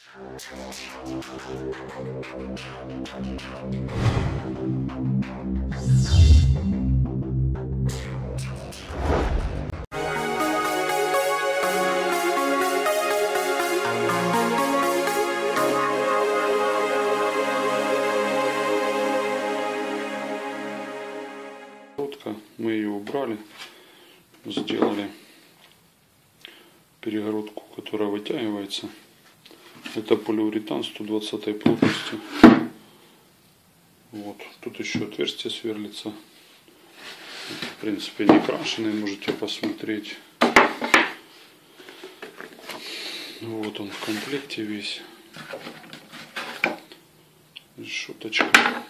Мы ее убрали, сделали перегородку, которая вытягивается. Это полиуретан 120 плотности. Вот. Тут еще отверстие сверлится. В принципе, не крашеный, можете посмотреть. Вот он в комплекте весь. Решеточка,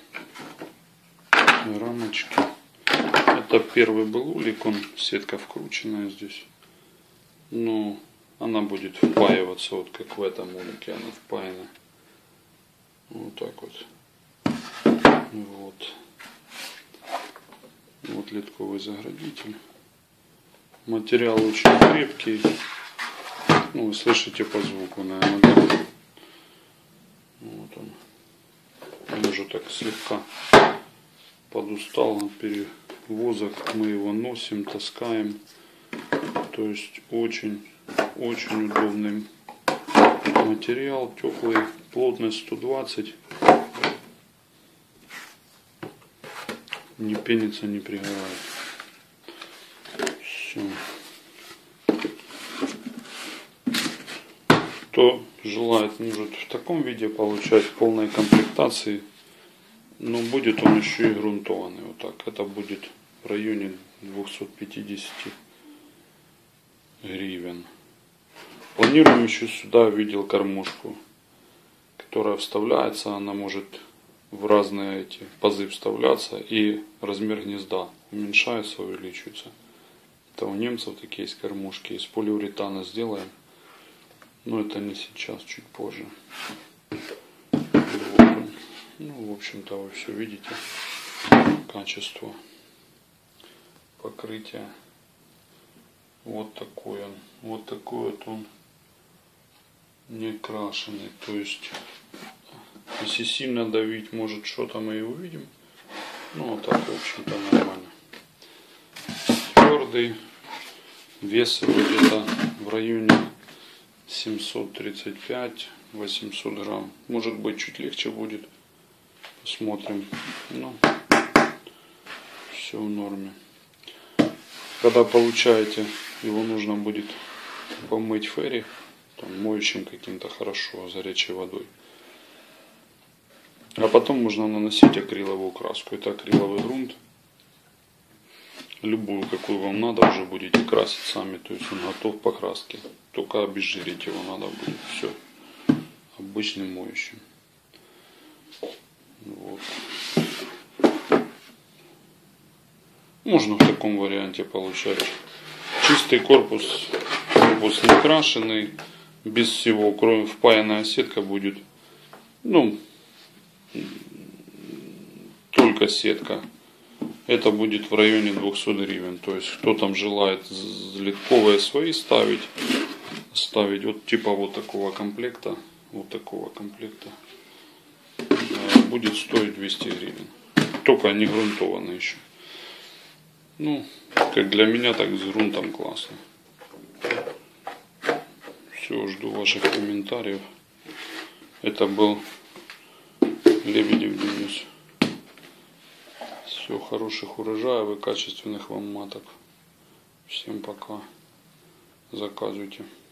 рамочки. Это первый был улик, он сетка вкрученная здесь. Но она будет впаиваться, вот как в этом улике она впаяна. Вот так вот. Вот. Вот литковый заградитель. Материал очень крепкий. Ну, вы слышите по звуку, наверное, да? Вот он. Он уже так слегка подустал от перевозок. Мы его носим, таскаем. То есть очень удобный материал, теплый, плотность 120. Не пенится, не пригорает. Все. Кто желает, может в таком виде получать полной комплектации. Но будет он еще и грунтованный. Вот так. Это будет в районе 250 гривен. Планируем еще сюда, видел кормушку, которая вставляется. Она может в разные эти пазы вставляться, и размер гнезда уменьшается, увеличивается. Это у немцев такие есть кормушки. Из полиуретана сделаем. Но это не сейчас, чуть позже. Вот он. Ну, в общем-то, вы все видите. Качество покрытия. Вот такой он. Вот такой вот он не крашеный. То есть, если сильно давить, может что-то мы и увидим. Ну, вот так, в общем-то, нормально. Твердый. Вес его где-то в районе 735-800 грамм. Может быть, чуть легче будет. Посмотрим. Ну, все в норме. Когда получаете, его нужно будет помыть ферри, там, моющим каким-то хорошо, горячей водой. А потом можно наносить акриловую краску. Это акриловый грунт. Любую, какую вам надо, уже будете красить сами. То есть он готов к покраске. Только обезжирить его надо будет. Все. Обычным моющим. Вот. Можно в таком варианте получать. Чистый корпус. Корпус не крашеный. Без всего. Кроме впаянная сетка будет. Ну, только сетка. Это будет в районе 200 гривен. То есть, кто там желает литковые свои ставить вот типа вот такого комплекта. Вот такого комплекта. Будет стоить 200 гривен. Только не грунтованный еще. Ну, как для меня, так с грунтом классно. Все, жду ваших комментариев. Это был Лебедев Денис. Все, хороших урожаев и качественных вам маток. Всем пока. Заказывайте.